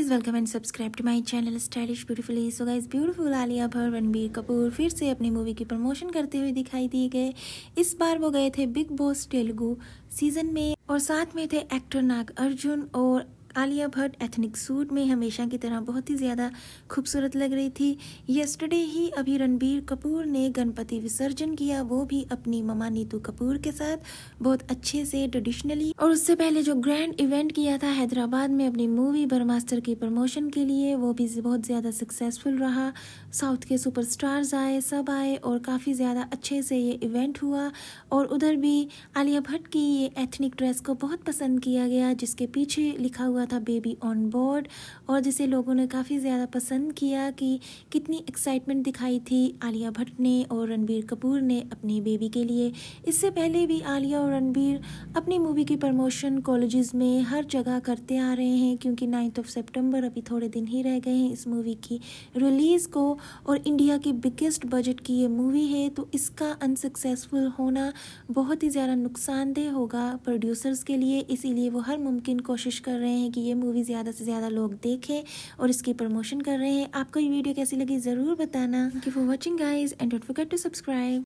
Guys welcome and subscribe to my channel stylish beautifully. So guys beautiful Alia Bhatt Ranbir Kapoor फिर से अपनी movie की promotion करते हुए दिखाई दिए गए। इस बार वो गए थे बिग बॉस तेलुगु सीजन में और साथ में थे एक्टर नाग अर्जुन। और आलिया भट्ट एथनिक सूट में हमेशा की तरह बहुत ही ज़्यादा खूबसूरत लग रही थी। यस्टरडे ही अभी रणबीर कपूर ने गणपति विसर्जन किया, वो भी अपनी ममा नीतू कपूर के साथ बहुत अच्छे से ट्रेडिशनली। और उससे पहले जो ग्रैंड इवेंट किया था हैदराबाद में अपनी मूवी ब्रह्मास्त्र की प्रमोशन के लिए, वो भी बहुत ज़्यादा सक्सेसफुल रहा। साउथ के सुपरस्टार्स आए, सब आए और काफ़ी ज़्यादा अच्छे से ये इवेंट हुआ। और उधर भी आलिया भट्ट की ये एथनिक ड्रेस को बहुत पसंद किया गया, जिसके पीछे लिखा हुआ था बेबी ऑन बोर्ड, और जिसे लोगों ने काफ़ी ज़्यादा पसंद किया कि कितनी एक्साइटमेंट दिखाई थी आलिया भट्ट ने और रणबीर कपूर ने अपनी बेबी के लिए। इससे पहले भी आलिया और रणबीर अपनी मूवी की प्रमोशन कॉलेजेस में हर जगह करते आ रहे हैं, क्योंकि 9 सितंबर अभी थोड़े दिन ही रह गए हैं इस मूवी की रिलीज़ को। और इंडिया की बिगेस्ट बजट की ये मूवी है, तो इसका अनसक्सेसफुल होना बहुत ही ज़्यादा नुकसानदेह होगा प्रोड्यूसर्स के लिए। इसीलिए वो हर मुमकिन कोशिश कर रहे हैं कि ये मूवी ज़्यादा से ज़्यादा लोग देखें और इसकी प्रमोशन कर रहे हैं। आपको ये वीडियो कैसी लगी ज़रूर बताना। Thank you for watching guys and don't forget to subscribe.